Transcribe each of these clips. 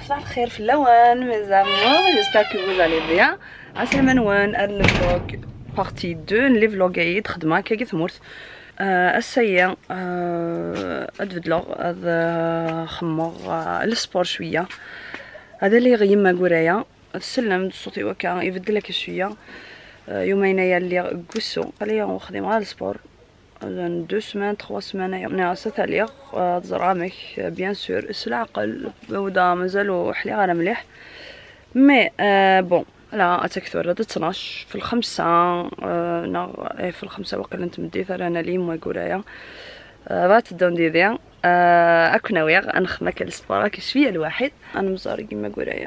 صباح الخير في اللوان مزامو جيسبر كو فوز الي بيان. عسلامة نوان الفلوغ بارتي 2 لي فلوغيت خدمه كي ثمرت السيا ادفدلوغ هذا خمر السبور شويه هذا اللي غيما قرايه تسلم صوتي وكا يبدلك شويه يومين اللي قسو قال لي نخدم على السبور 2 سمان 3 سمان يعني ستاليغ تزرامك بيان سور العقل ودا مازالو حلي غير مليح مي بون لا اتكثر هذا 12 في الخمسة في الخمسة وقيلا نتمديت انا لي ما قرايه بات دون ديديا اكو ناويه نخدم السبور شويه الواحد انا مزاري كيما قرايه.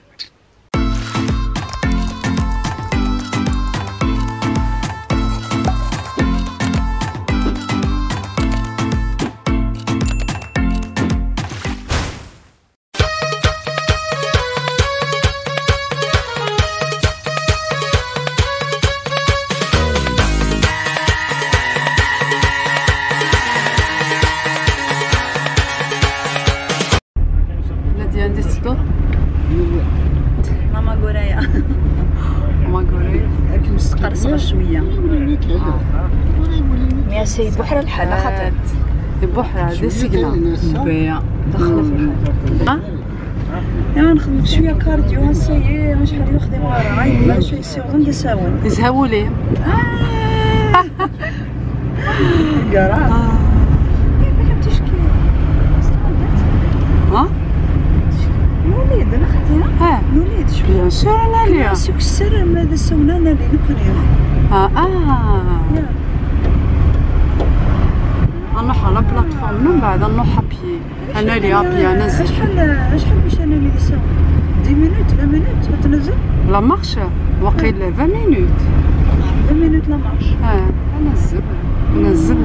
ماما قرايه ماما قرايه لكن مستقرصه شويه مي سي بحر الحلا خاطر البحر هذا سيكنا بيا داخله في الحال انا نخدم شويه كارديو هسايي انا شحال نخدم ورا ما شويه يساو غير نساون يزهبوا ليه كرا ما فهمتش كيف ها نوليد انا خديها نوليد شويه بيان سور انا ليا سوق السر ماذا سونا انا اللي نكريو انا حالا بلاتفورم من بعد انا حابي انا لي ابي نزل شحال باش انا اللي نساو 10 مينوت 20 مينوت تنزل لا مارش وقيل 20 مينوت 20 مينوت لا مارش نزل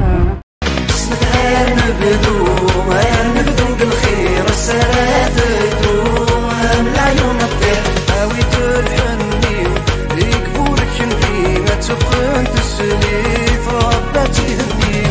نبدو بالخير السرات تدوم العيون الطير هاويت الحنين يكبولك شنتي ما تبقى تسليف رباتي هني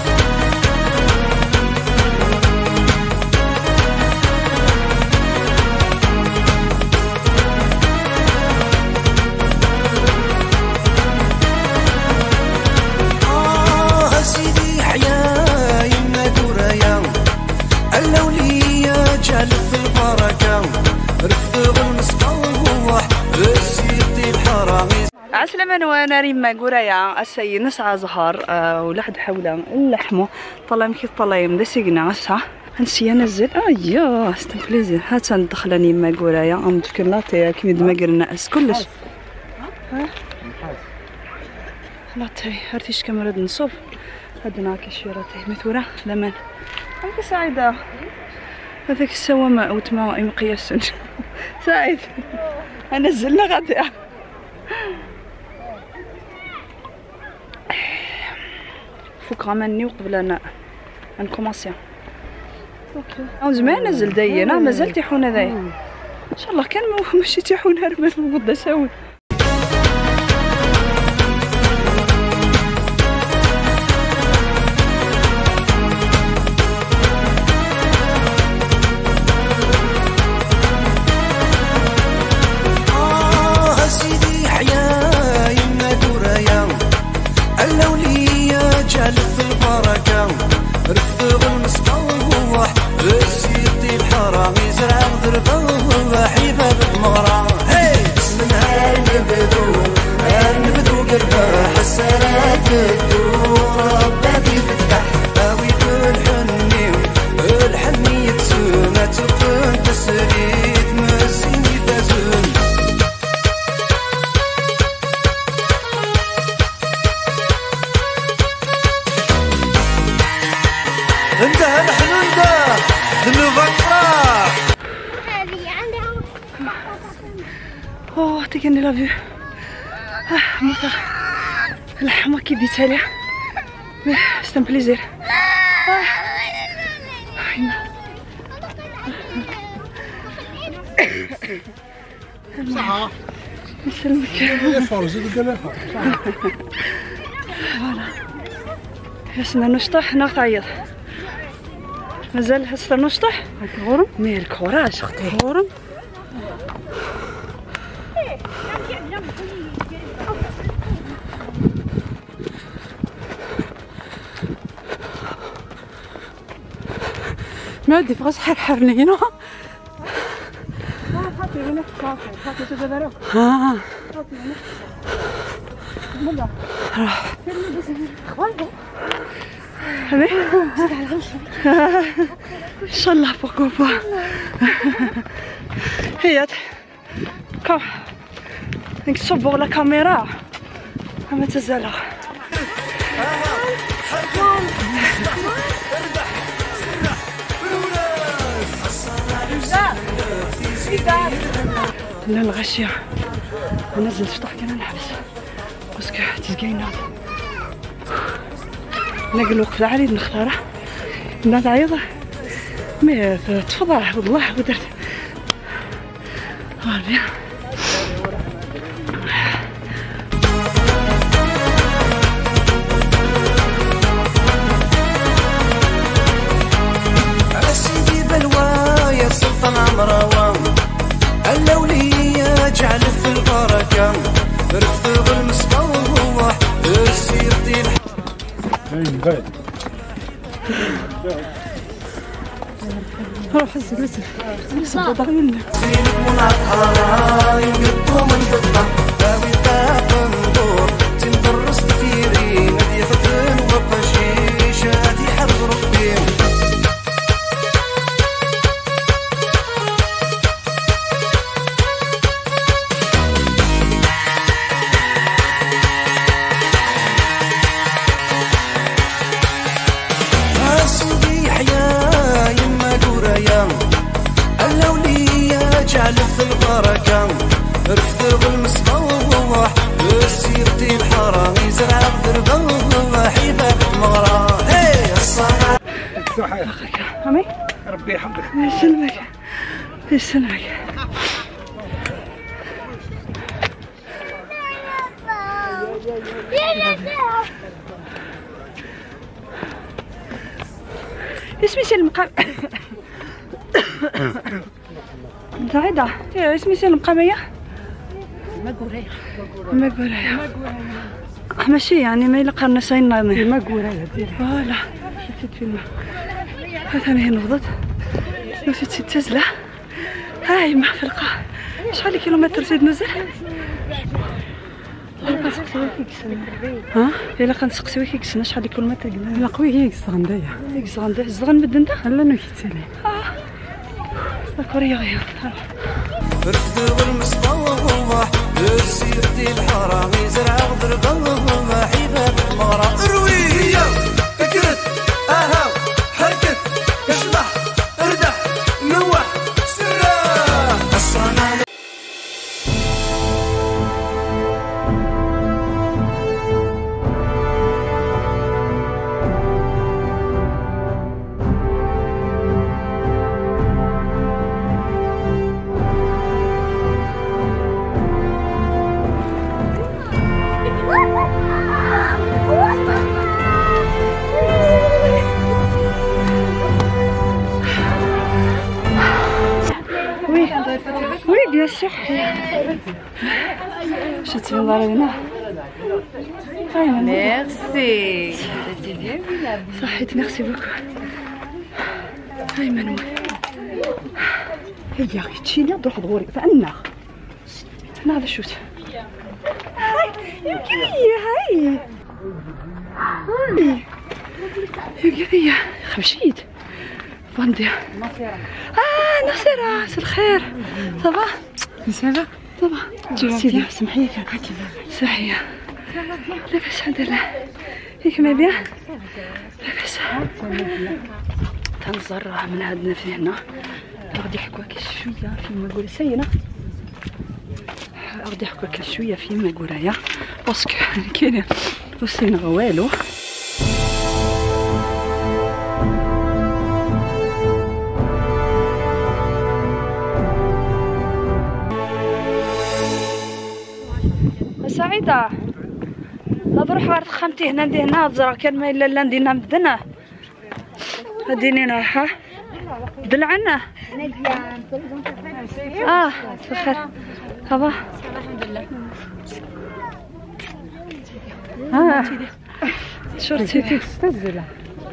سيدي حيا يما قرايا الأولية جعلت في البركة رفض المصبوح سيدي الحرامي. عسلامة نوانا ريما قرايا السيد نسعى زهر ولحد حوله اللحمو طلام كي طلايم دا سيقنا عسا هنسي نزل ايوا ستان بليزير هات ندخلني ما قرايا ممكن لاطي كيما دما قرنا اس كلش لاطي هرتيش كاميرا نصوب هادنا كشيراتي مثورة لمن هاكا سعيدة هذاك السوامة وتما مقياس سعيد نزلنا غادي فوق غامني وقبل انا نكوماسيا اوكي زمان نزل داينا مازال تيحون هذايا ان شاء الله كان ماشي تيحون هرمان وغدا ساوي. جعلت في البركة رفض المصبوح سيدي الحرامي زرع ضربه حباب المغرى بسم نهار نبدو قرباح السرات تدور رباتي تفتح هاويت الحني يتسونا تقن تسريت مسيني تزون انتهى الحنون ده دنوبك فرح اوه تيكني لا فيو موتا اللحمة كي ديتها لي ستان بليزير صحة نسلمك فوالا ياسنا نشطح نعيط مازال حصة نشطح غورم مي الكوراج اختي غورم ما دي فغاس حرحرني هنا ها ان شاء الله pourquoi pas هي كم نصبغ لا كاميرا ما تزال لا الغشية ما نزلتش طاح كان نحبس باسكو تزقينا نلقى الوقت العالي نختاره الناس عيضة مي تفضح والله ودرت غالبيا سيدي بلوايا سلطان عمراوان اللولية جعل في البركة رفض المصبوح السيرتي روح هز جلسة صدق منه سينك منعطها يقطو من فضة باوي طاقم دور تندرس كثيرين هدي فتن وبشيش هدي حرز ربي جعل في البركة رفض المصبوح سيرتي الحرام يزرع الضربة حباب المغرى هي الصلاة عمي ربي يحفظك. يسلمك يسلمك. اسمي سي المقام زايدة اسمي سي المقامية مقورية ماشي يعني ما يلقى النساين ناضي مقورية فوالا شفت فيلم هذا انا هنا نوضت نمشي تزله هاي ما في القاع شحال كيلومتر زيد نزل ها الا كنسقسيو كيكسنا شحال كيلومتر قلنا لا قوي هي الزغندية الزغن بدندا لا نكتلي كوريا غير رفض المصبوح سيرتي الحرام يزرع ضربة حباب المغرى روية فكرت اها حركت اشبح اردح نوح سرا الصنع Oui, bien sûr. Je te viens voir هنا. ميرسي صحيت ميرسي بوكو. هاي منو. هي يا اخي تشيلي تروح تغوري فانا. هنا هذا شوت. هاي هاي. هاي خمشيت. فانديا نصيرة مساء الخير صباح مسافة صباح سيدي سمحيك صحية لاباس الحمد لله فيك ما بيان لاباس تنزرع من عندنا في هنا غادي يحكوا كي شوية فيما نقول سينا غادي يحكوا كي شوية فيما نقول يا باسكو كاين وسينا والو سعيدة نروح عرض خمتي هنا ندي هنا الزرع كان ما إلا ندينا مدنا هديني راحة دلعنا بخير صافا شورتي تستزل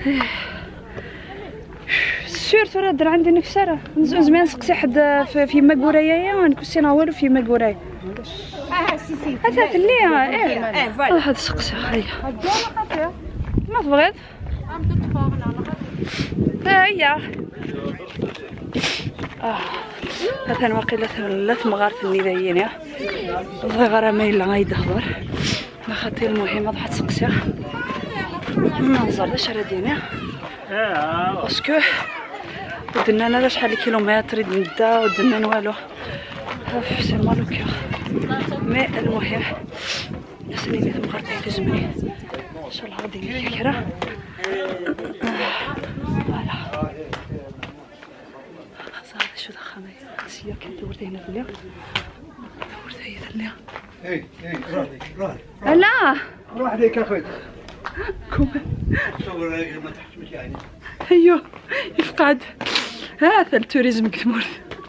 سيرتو راه الدرع عندي نكسره زعما نسقسي حد في ماكورايا نكسينا والو في ماكوراي هذا اللي هذا سقسي هيا ما تبغيض هيا هذا واقيلا ثلاث مغارف الندايين يا صغيره مايله غايدهضر ما خاطي المهم هاد حد سقسي ما نزرش راه دينا باسكو ودنا انا شحال كيلومتر نبدا ودنا والو سي مالو كيغ مي المهم نسني بيت مغربي تجمني ان شاء الله غادي ندير كره فوالا صافي شو دخلنا سيا كندور هنا في الليل دورت هي في الليل روح لا روح عليك اخويا كوبا صور ما تحشمش يعني ايوه يفقد هذا التوريزم كتمر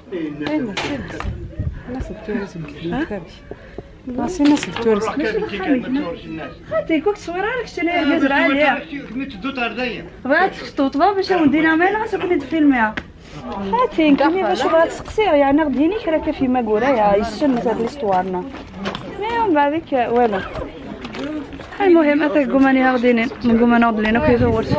ناس التوريزم ناس التوريزم هاتي كوك تصوير لك شنو نزل عليها كميت الدوطار دايا بغات تطوطبا باش ودينا مال راسك كنت تفيلميها هاتي كمي باش بغات تسقسيها يعني غديني كراكه في ماكورايا يسن هاد ليستوارنا مي بعديك والو المهم هذاك قماني غدينين من قمانه غدلينا كي دورت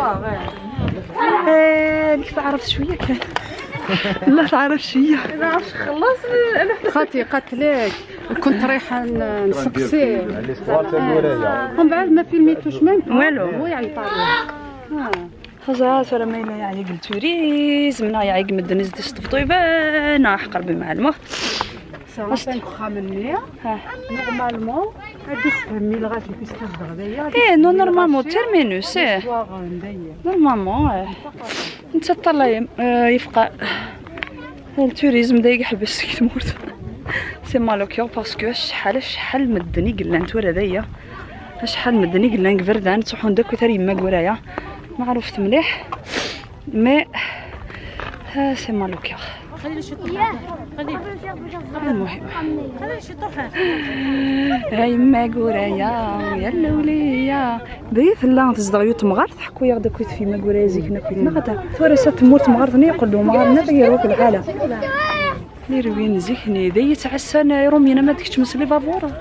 ديك تعرفت شويه كان لا تعرف شويه ما عرفتش خلص خاطي قالت لك كنت رايحه نسقسي ومن بعد ما فيلميتوش منكم والو هو يعيط عليا خلاص راه مايله يعني قلت توريزم نا يعني مد نزيد صطفطو يبان حقر بمعلمه سا مني نورمالمون هادي تفهمي لغايه البيسكاس دغدايا نو نورمالمون تيرمينوس نورمالمون انت طلع يفقى التوريزم دايق حبس كي تموت سي مالوكيو باسكو شحال مدني قلنا نتو هذايا شحال مدني قلنا نكفردان تصحون داك تري ما كورايا ما عرفت مليح مي ها سي مالوكيو المهم هاي ما كورايا يا الاوليا بيث لا تصدغيو تمغار تحكوا يا داك في ما كورايا زيكنا كنا غدا ثورة تموت مغارني يقول لهم مغارنا غيروا في الحاله نيروين زيكني دي تعسان يرومينا ما ديكش مسلي فافورا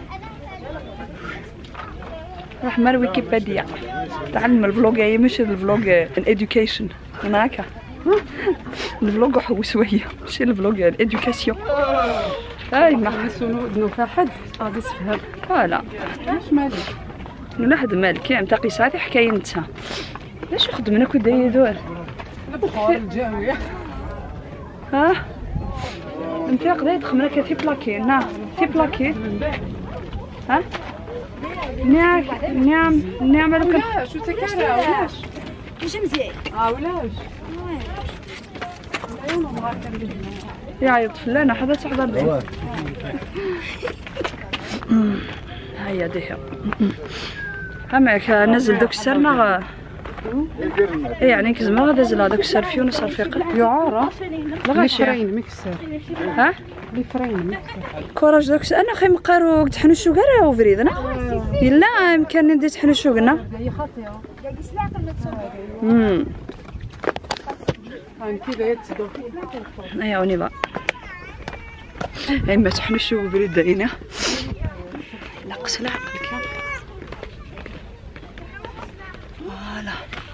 راح مال ويكيبيديا تعلم الفلوغ ماشي الفلوغ الاديوكيشن هناك الفلوغ حوسويه ماشي الفلوغ الاديوكاسيون هاي ما نسونو دنو فحد غادي تفهم فوالا واش مالك نحد مالك يا متى قيساتي حكايه نتا باش خدمنا كو داير دور بخار الجاويه ها انت قداي تخمنا كتي بلاكي نعم تي بلاكي ها نعم لك شو تكرا ولاش مش مزيان ولاش يعيط فلانة حدا تحضر لي هيا ديها هماك نزل دوك السرنا يعني كزما غادا زل هذاك السر فيو نصر فيق يعارة لغاشي فرين مكسر ها لي فرين مكسر كوراج داك انا خي مقارو تحنشو كاع وفريدنا الا امكان ندي تحنشو قلنا هي خاطئه انت بغيت تصدق ايوا وني با اما تحنشو وفريد داينا نقص العقل كان فوالا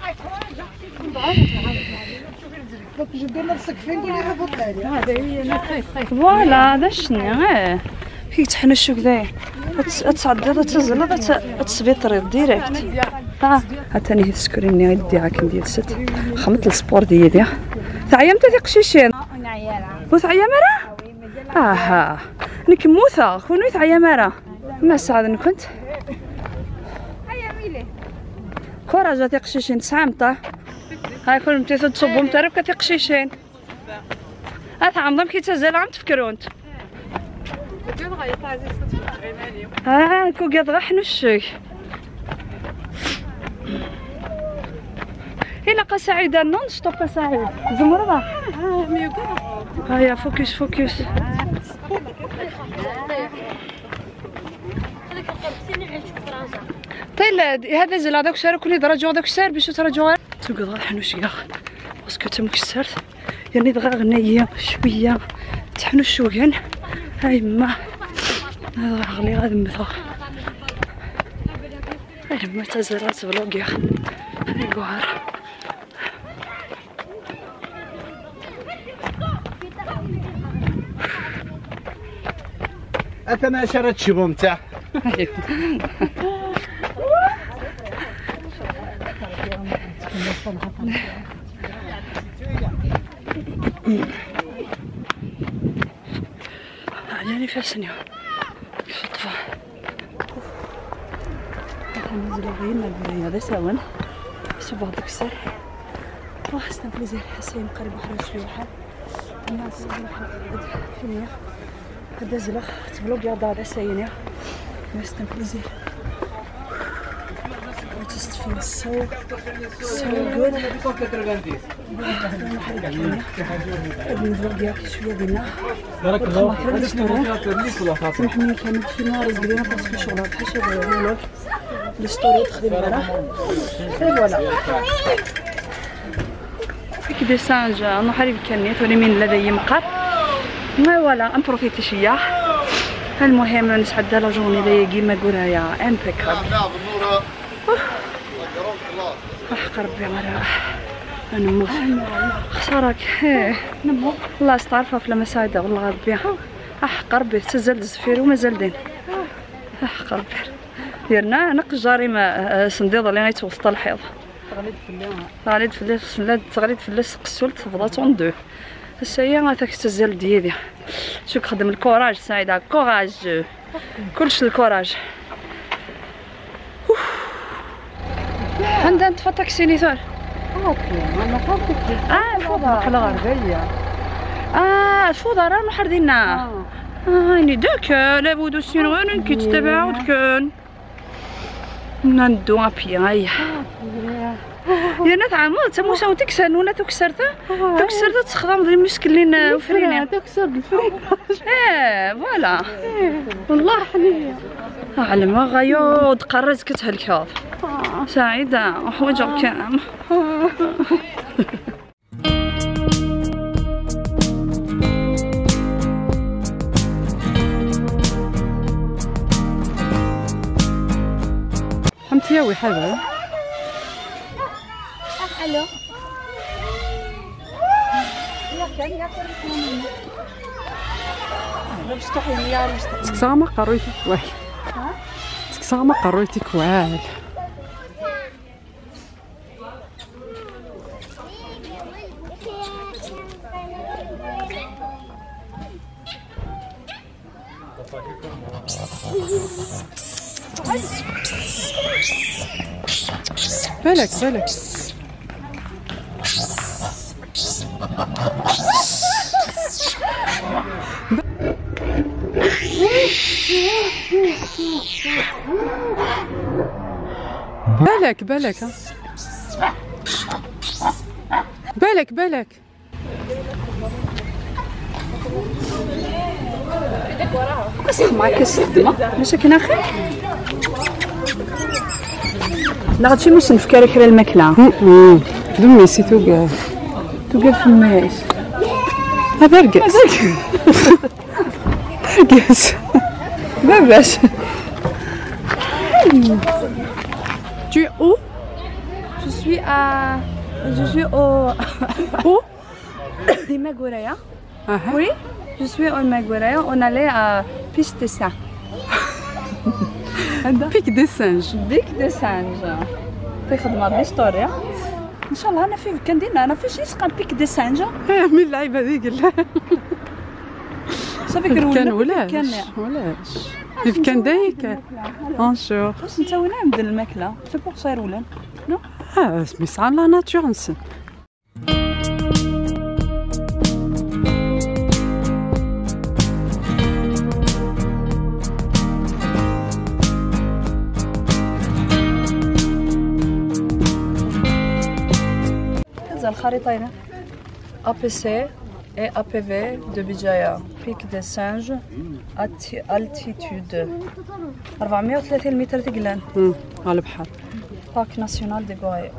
جدي نفسك فين قولي هبط لي هذا هي انا خايف فوالا هذا شنو فيك تحنشو كذا تصعد تزل تصفيطري ديريكت ها تاني تسكريني يدي عاك ندير ست خمت السبور ديالي تعيمت في قشيشين وثعيا مرا ها نكموثا كونو ثعيا مرا ما سعد كنت كوراجا تي قشيشين تسعمطه هاي كل متي تصبهم ترك تي قشيشين عمضم كي تزال عم تفكرونت كو قاد غا حنشك إلا سعيدة نون ستوب سعيد زمرة هيا فوكس فوكس طيب هذا زل هذاك الشهر كوني درجوا هذاك الشهر باش ترجعوا تقدر حنوش يا باسكو تمكسرت يعني دغا غنيه شويه تحنوش شوين هاي ما هذا غلي غادي مثلا هاي ما تزرعت فلوغيا هاي قوار أنا شريت شبو متاع يعني فيها سنية كيف طفى ننزلو غير البرية هذا ساون شوفوا هذاك السر واه سنا بليزير حسين قريب واحد شويه واحد الناس فينيا هذا زلخ تبلوك يا دار ساينيا سنا بليزير I just feel so good. نبلوك ياك شويه بينا بارك الله سامحني كانت في نهار زبينه باسكو شغل بحال شغل فلوق لي ستوري تخدم معاه فوالا هيك دي سانج انا حريب كنيت ولي من لدي مقر فوالا نبروفيتي شويه المهم نسعد لا جورني دي كيما قرايا امبيكابل حق ربي مرا انا نموت خسارك نموت الله استعرفها في المساعدة والله ربي حق ربي تزال الزفير ومازال دين حق ربي ديرنا نق الجريمة صنديد اللي غيتوسط الحيض تغليد في الليل قسولت فضات اون دو هسا هي هاك تزال ديالي شوك خدم الكوراج سعيدة كوراج كلش الكوراج عندها نتفا طاكسي نيثار الفوضى الغربية الفوضى راه محردينا هاني داك لابد السين غير كي تتبعوا دكان ندو ابي هيا يا نات عمود تموسا تكسر ولا تكسرت تخدم ذي المسكلين وفرينه تكسر الفرين فوالا والله حنيه على ما غيوض قررت كتهلكاض سعيدة وحوجك كام حمتياوي حبا الو تكسامة قرويتك وال تكسامة قرويتك وال بالك بالك قصح معاك الخدمة ماشي كاين خير لا غتمشي نصنف كرا الماكلة دمي سيتو كاع توقف في الماس هذا رقص رقص لاباس Tu es où? Je suis au Imagoraya. Oui, je suis au Imagoraya. On allait à Pic des Singes. Pic des Singes. Pic des Singes. في خدمة بالستوريا. إن شاء الله أنا في كندينا أنا في شي سقى بيك دي سانجا. من اللعيبة هذيك لا. صافي كان ولاش. كيف كان دايك؟ بونجور. بس نتا وين نبدل الماكلة؟ سي بور صاير ولان. نو؟ مي سا لا ناتور نسن. الخريطة هنا APC et APV de Bijaya Pic des Singes altitude 430 متر تقلان على البحر. Parc national des Goraïa.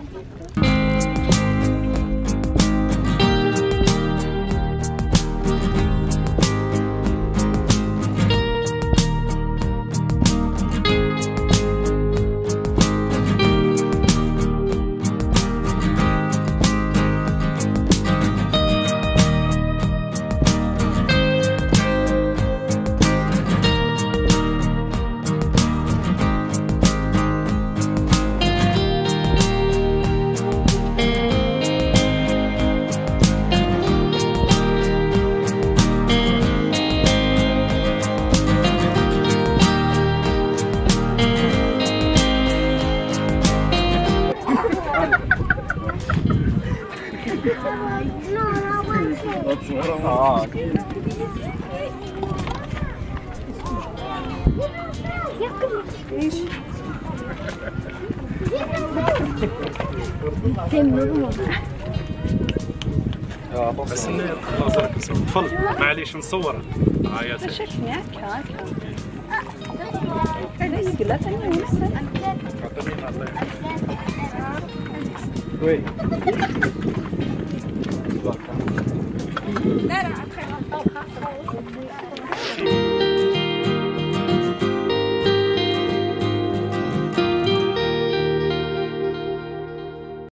بس نظرك تفضل معليش نصور هاي شكني هكا وي لا